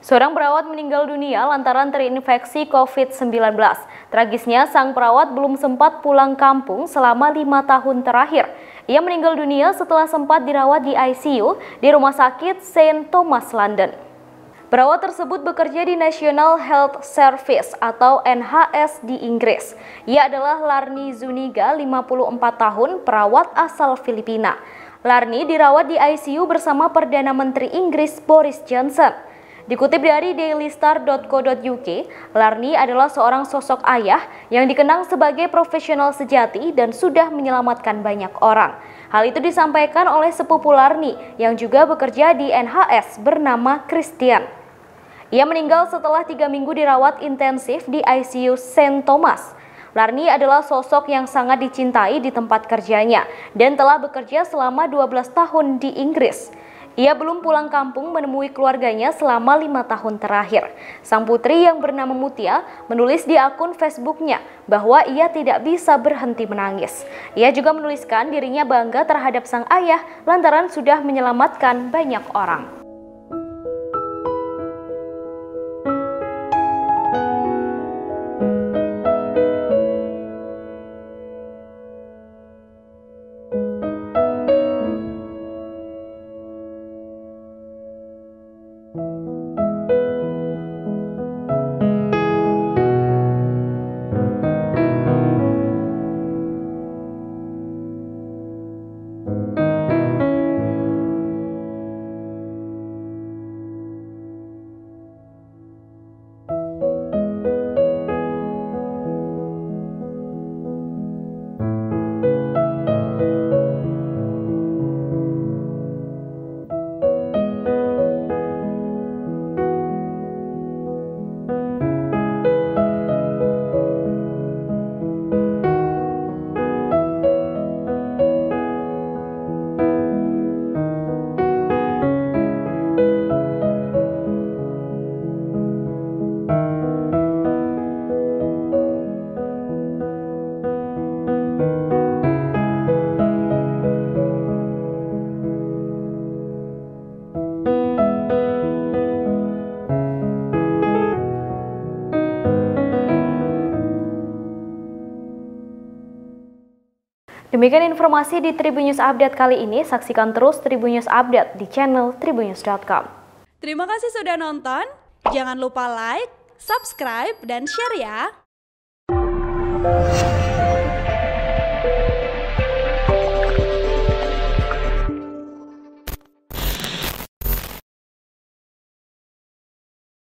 Seorang perawat meninggal dunia lantaran terinfeksi COVID-19. Tragisnya, sang perawat belum sempat pulang kampung selama 5 tahun terakhir. Ia meninggal dunia setelah sempat dirawat di ICU di Rumah Sakit St. Thomas, London. Perawat tersebut bekerja di National Health Service atau NHS di Inggris. Ia adalah Larni Zuniga, 54 tahun, perawat asal Filipina. Larni dirawat di ICU bersama Perdana Menteri Inggris Boris Johnson. Dikutip dari dailystar.co.uk, Larni adalah seorang sosok ayah yang dikenang sebagai profesional sejati dan sudah menyelamatkan banyak orang. Hal itu disampaikan oleh sepupu Larni yang juga bekerja di NHS bernama Christian. Ia meninggal setelah 3 minggu dirawat intensif di ICU St. Thomas. Larni adalah sosok yang sangat dicintai di tempat kerjanya dan telah bekerja selama 12 tahun di Inggris. Ia belum pulang kampung menemui keluarganya selama 5 tahun terakhir. Sang putri yang bernama Mutia menulis di akun Facebooknya bahwa ia tidak bisa berhenti menangis. Ia juga menuliskan dirinya bangga terhadap sang ayah lantaran sudah menyelamatkan banyak orang. Demikian informasi di Tribun News Update kali ini. Saksikan terus Tribun News Update di channel tribunnews.com. Terima kasih sudah nonton. Jangan lupa like, subscribe, dan share ya.